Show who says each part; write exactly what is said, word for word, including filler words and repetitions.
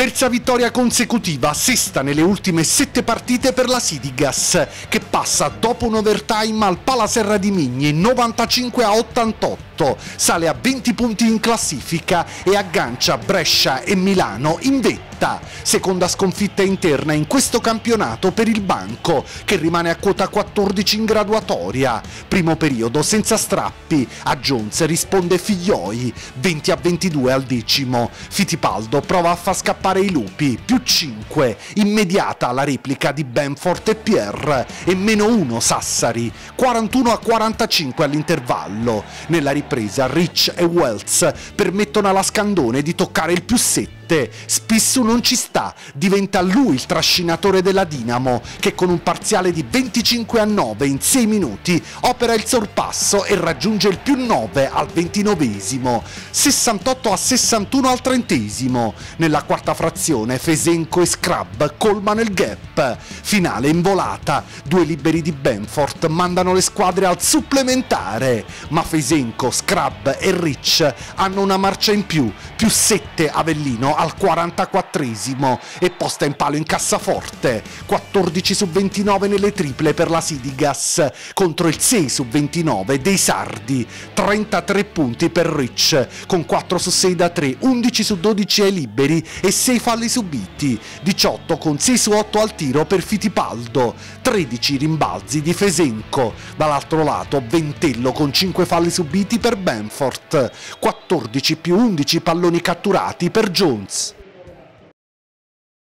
Speaker 1: Terza vittoria consecutiva, sesta nelle ultime sette partite per la Sidigas, che passa dopo un overtime al Palaserra di Migni novantacinque a ottantotto, sale a venti punti in classifica e aggancia Brescia e Milano in vetta. Seconda sconfitta interna in questo campionato per il Banco, che rimane a quota quattordici in graduatoria. Primo periodo senza strappi, a Jones risponde Figlioi, venti a ventidue al decimo. Fittipaldo prova a far scappare i lupi, più cinque, immediata la replica di Benfort e Pierre, e meno uno Sassari, quarantuno a quarantacinque all'intervallo. Nella ripresa Rich e Wells permettono alla Scandone di toccare il più sette. Spissu non ci sta, diventa lui il trascinatore della Dinamo, che con un parziale di venticinque a nove in sei minuti opera il sorpasso e raggiunge il più nove al ventinovesimo, sessantotto a sessantuno al trentesimo. Nella quarta frazione Fesenco e Scrub colmano il gap. Finale in volata, due liberi di Benfort mandano le squadre al supplementare, ma Fesenco, Scrub e Rich hanno una marcia in più, più sette Avellino al quarantaquattresimo e posta in palo in cassaforte. Quattordici su ventinove nelle triple per la Sidigas contro il sei su ventinove dei Sardi. Trentatré punti per Rich con quattro su sei da tre, undici su dodici ai liberi e sei falli subiti. diciotto con sei su otto al tiro per Fittipaldo, tredici rimbalzi di Fesenco. Dall'altro lato Ventello con cinque falli subiti per Benfort, quattordici più undici palloni catturati per Jones.